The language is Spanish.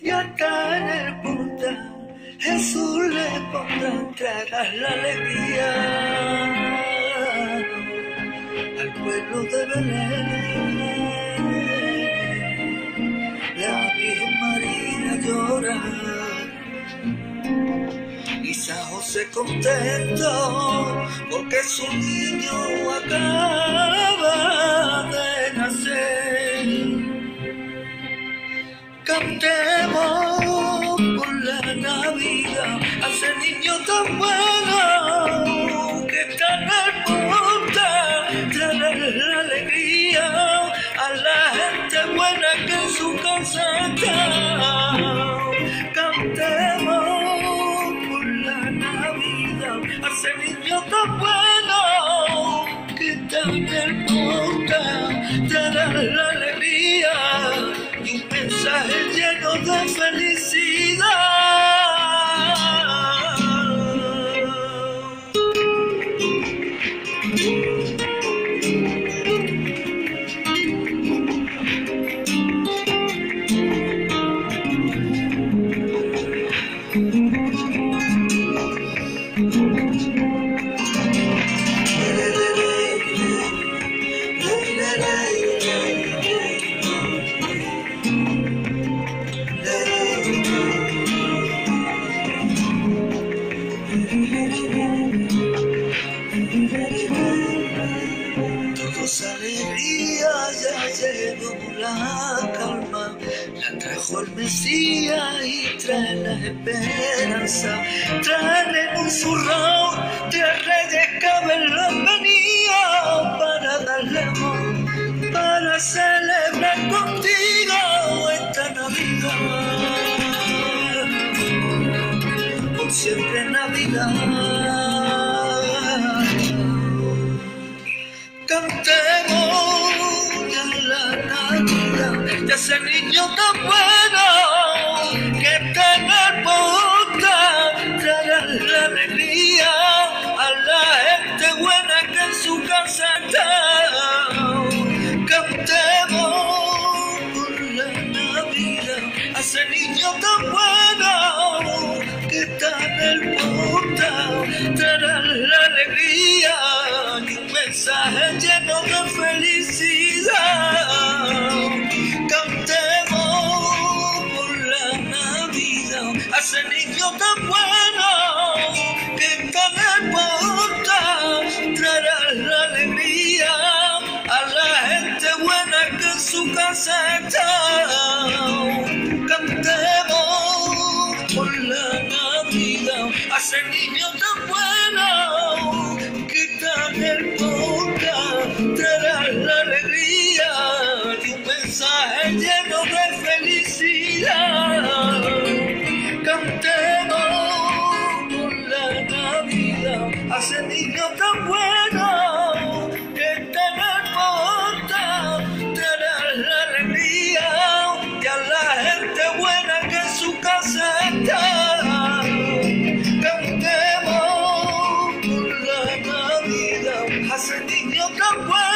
y acá en el portal Jesús le pondrá, traerá la alegría al pueblo de Belén. La Virgen María llora y San José contento porque su niño acaba de nacer. Cantemos por la Navidad a ese niño tan bueno que está en el portal, traerá la alegría a la gente buena que en su casa está. Cantemos por la Navidad a ese niño tan bueno que está en el portal, traerá la alegría y un mensaje lleno de felicidad. Alegría, ya llegó la calma, la trajo el Mesías y trae la esperanza, trae un zurrón de reyes que Belén venía para darle amor, para celebrar contigo esta Navidad, por siempre Navidad. Cantemos ya la Navidad de ese niño tan bueno que está en el portal, traerá la alegría a la gente buena que en su casa está. Cantemos por la Navidad a ese niño tan bueno que está en el portal, traerá la alegría y un mensaje lleno de felicidad. Cantemos por la Navidad a ese niño tan bueno que está en el portal, traerá la alegría a la gente buena que en su casa está. Cantemos por la Navidad a ese niño tan bueno que está en el portal, traerá la alegría y un mensaje lleno de felicidad. Cantemos por la Navidad a ese niño tan bueno que está en el portal, traerá la alegría y a la gente buena que en su casa está. Cantemos por la Navidad a ese niño tan bueno